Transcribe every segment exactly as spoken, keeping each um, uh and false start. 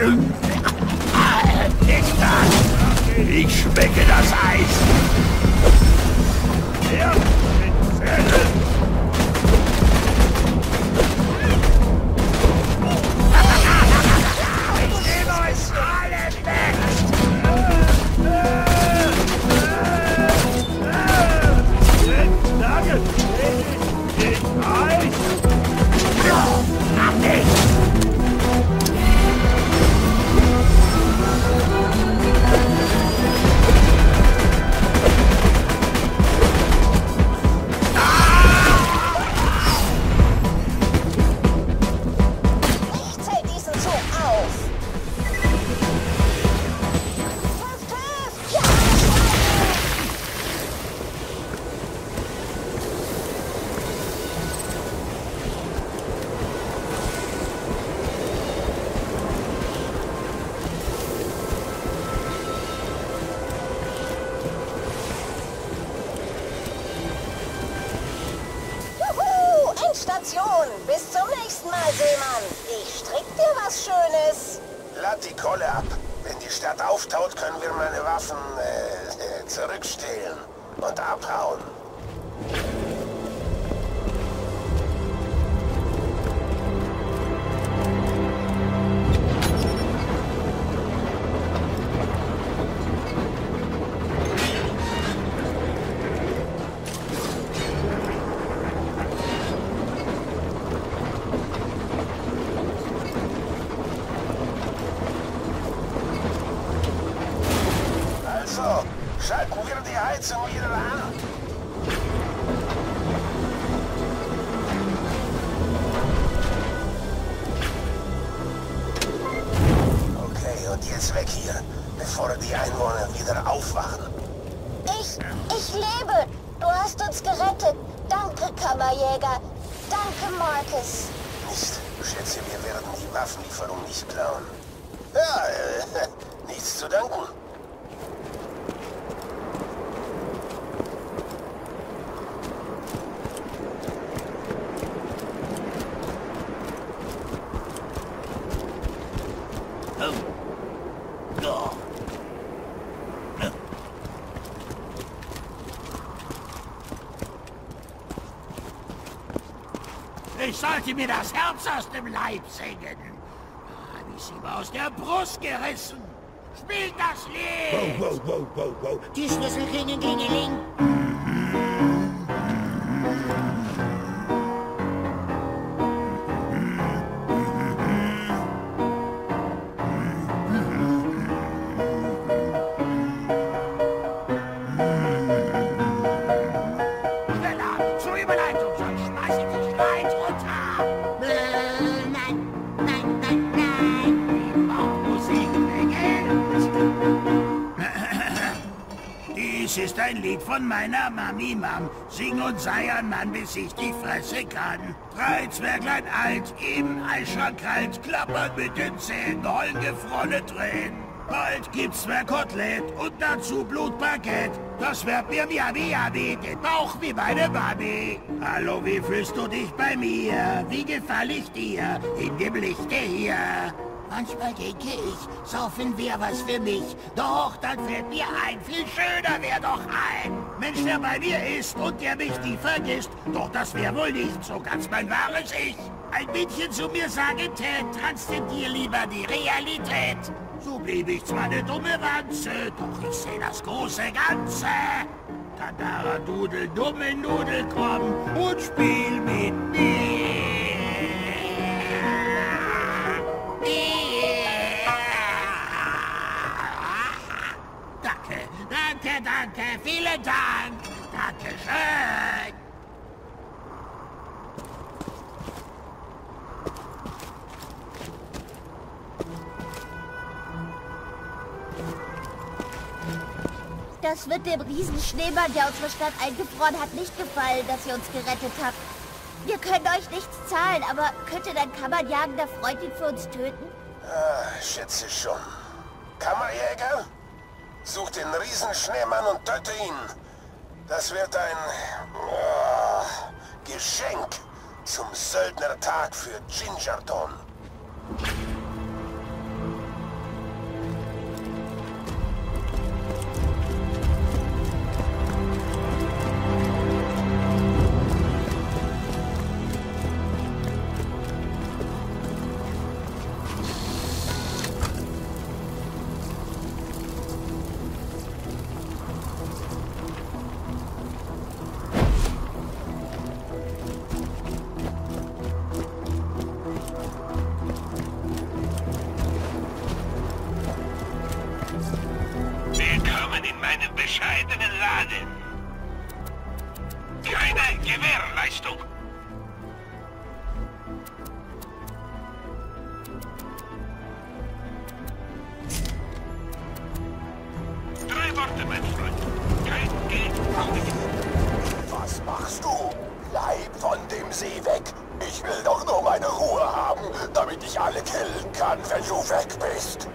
Nicht das! Ich schmecke das Eis! Ja, mit Zähnen! Ich nehme euch alle weg! Danke! Ich Eis! Ach nicht! Station. Bis zum nächsten Mal, Seemann. Ich strick dir was Schönes. Lad die Kohle ab. Wenn die Stadt auftaut, können wir meine Waffen äh, zurückstehlen und abhauen. Also, schalten wir die Heizung wieder an. Okay, und jetzt weg hier, bevor die Einwohner wieder aufwachen. Ich, ich lebe. Du hast uns gerettet. Danke, Kammerjäger. Danke, Marcus. Mist, schätze, wir werden die Waffenlieferung nicht klauen. Ja, äh, nichts zu danken. Ich sollte mir das Herz aus dem Leib singen. Hab ich sie mir aus der Brust gerissen. Spielt das Lied! Wow, wow, wow, wow, wow. Die Schlüssel klingen, klingeling. Dies ist ein Lied von meiner Mami, Mam. Sing und sei ein Mann, bis ich die Fresse kann. Drei Zwerglein alt, im Eis schon kalt, klappern mit den Zähnen, heulen gefrorene Tränen. Bald gibt's mehr Kotelett und dazu Blutbaguette. Das wird mir miami yami, den Bauch wie meine Mami. Hallo, wie fühlst du dich bei mir? Wie gefall ich dir in dem Lichte hier? Manchmal denke ich, saufen wär was für mich. Doch, dann fällt mir ein, viel schöner wär doch ein Mensch, der bei mir ist und der mich nie vergisst. Doch das wär wohl nicht so ganz mein wahres Ich. Ein Mädchen zu mir sagen tät, transzendier lieber die Realität. So blieb ich zwar eine dumme Wanze, doch ich seh das große Ganze. Tadara, Dudel, dumme Nudel, komm und spiel mit mir. Danke, danke, danke, vielen Dank. Dankeschön. Das wird dem Riesenschneemann, der unsere Stadt eingefroren hat, nicht gefallen, dass ihr uns gerettet habt. Wir können euch nichts zahlen, aber könnte dein Kammerjagender Freund ihn für uns töten? Ah, schätze schon. Kammerjäger? Such den Riesenschneemann und töte ihn. Das wird ein oh, Geschenk zum Söldnertag für Gingerton. Schneemannen. Keine Gewährleistung. Drei Worte, mein Freund. Kein Geld brauche ich. Was machst du? Bleib von dem See weg. Ich will doch nur meine Ruhe haben, damit ich alle killen kann, wenn du weg bist.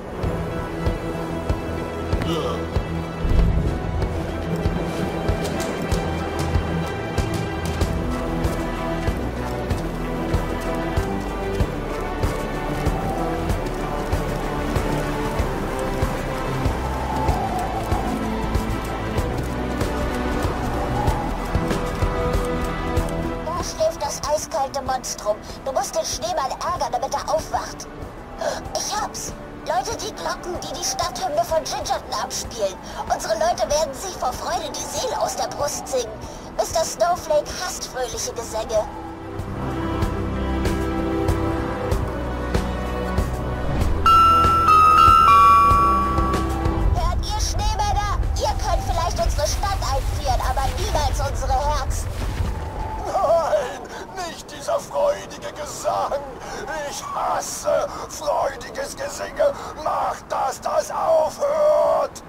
Monstrum. Du musst den Schneemann ärgern, damit er aufwacht. Ich hab's. Läute die Glocken, die die Stadthymne von Gingerton abspielen. Unsere Leute werden sich vor Freude die Seele aus der Brust singen. Mister Snowflake hasst fröhliche Gesänge. Hört ihr Schneemänner? Ihr könnt vielleicht unsere Stadt einfrieren, aber niemals unsere Herzen. Nein, nicht dieser freudige Gesang. Ich hasse freudiges Gesinge. Mach, dass das aufhört.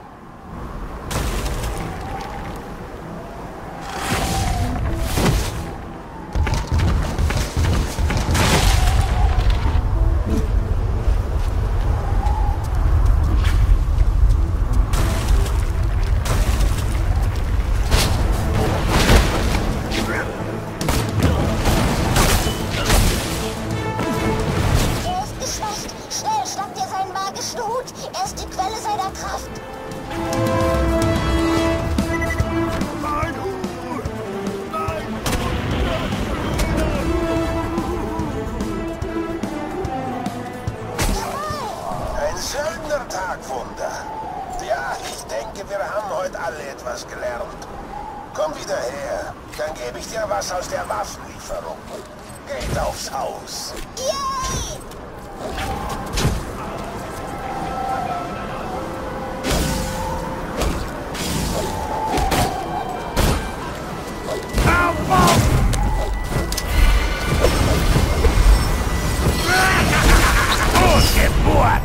Komm wieder her, dann gebe ich dir was aus der Waffenlieferung. Geht aufs Haus. Yay! Geburt!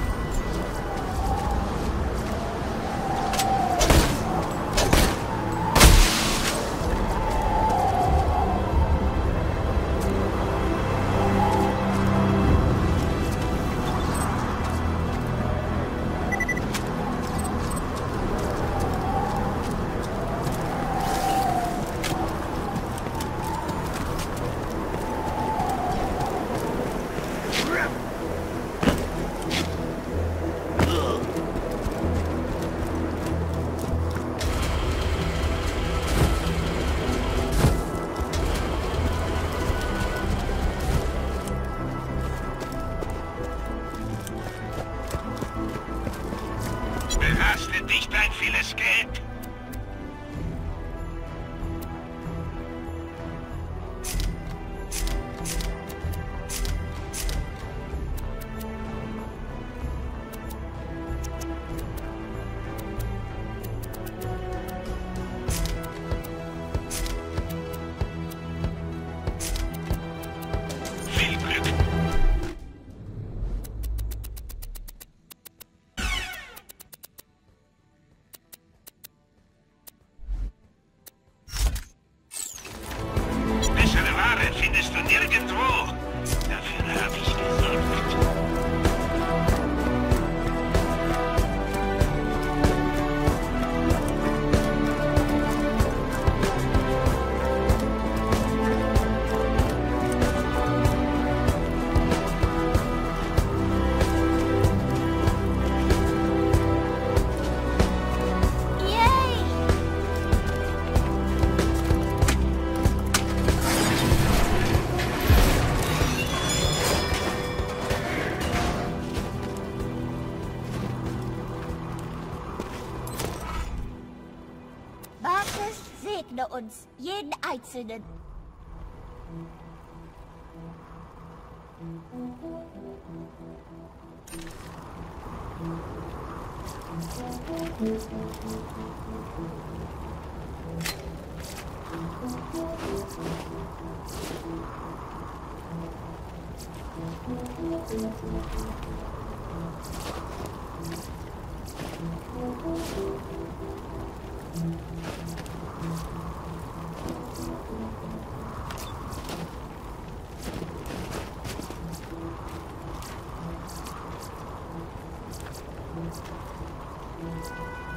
Belastet dich dein vieles Geld? Viel Glück. Bessere Ware findest du nirgendwo. Dafür habe ich gesorgt. Marcus, segne uns, jeden Einzelnen. Thank you.